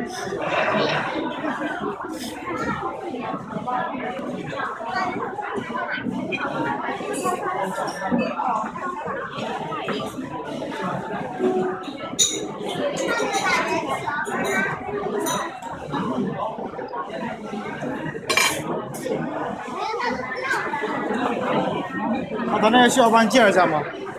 好的，那个需要帮你介绍一下吗？